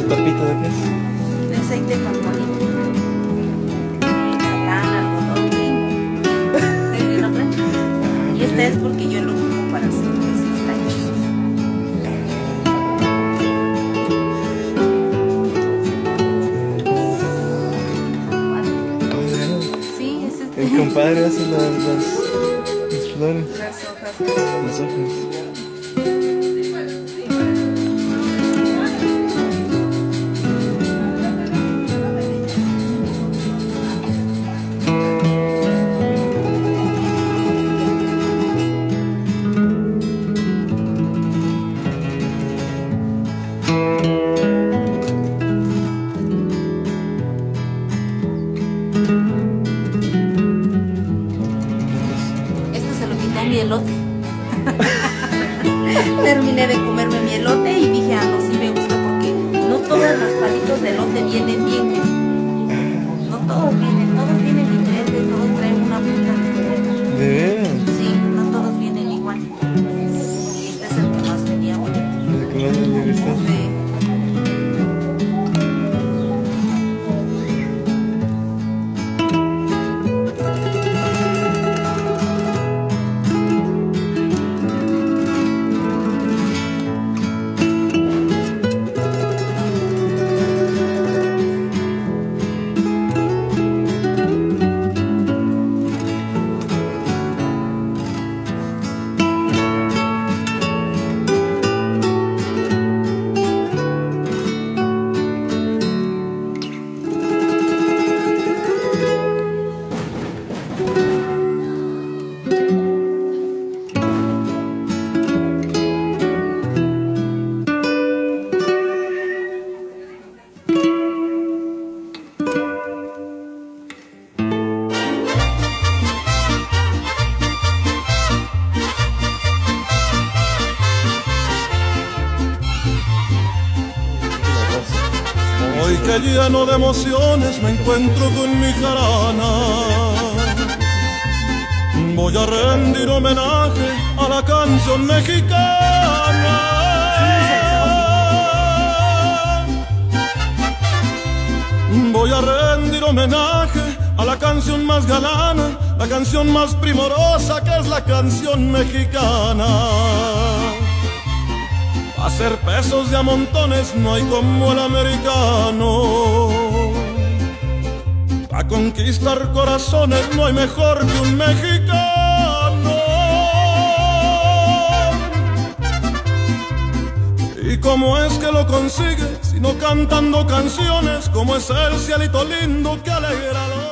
papita de qué es? De aceite con molino. Lana, algodón, lino. Y este es porque yo lo ocupo para hacer esos tallos. Sí, ese es El compadre hace las flores. las hojas. Las hojas. Mi elote. Terminé de comerme mi elote y dije, ah, no, sí me gusta porque no todos los palitos de elote vienen bien. No todos vienen diferentes, todos traen una punta diferente. ¿De veras? Sí, no todos vienen igual. Y este es el que más venía bonito. ¿El que más me gusta? Sí. Hoy que lleno de emociones me encuentro con mi jarana, voy a rendir homenaje a la canción mexicana. Voy a rendir homenaje a la canción más galana, la canción más primorosa que es la canción mexicana. Hacer pesos de a montones no hay como el americano. A conquistar corazones no hay mejor que un mexicano. ¿Y cómo es que lo consigue? Sino cantando canciones como es el cielito lindo que alegra los